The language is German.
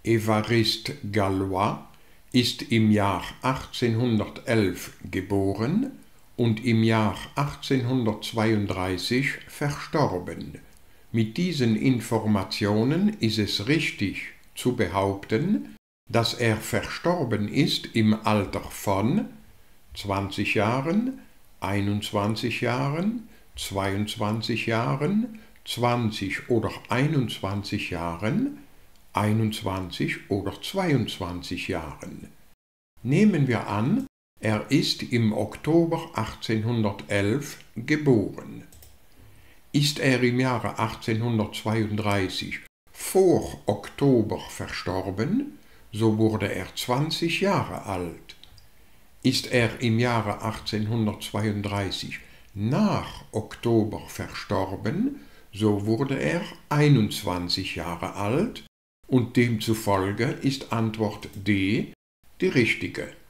Évariste Galois ist im Jahr 1811 geboren und im Jahr 1832 verstorben. Mit diesen Informationen ist es richtig zu behaupten, dass er verstorben ist im Alter von 20 Jahren, 21 Jahren, 22 Jahren, 20 oder 21 Jahren, 21 oder 22 Jahren. Nehmen wir an, er ist im Oktober 1811 geboren. Ist er im Jahre 1832 vor Oktober verstorben, so wurde er 20 Jahre alt. Ist er im Jahre 1832 nach Oktober verstorben, so wurde er 21 Jahre alt und demzufolge ist Antwort D die richtige.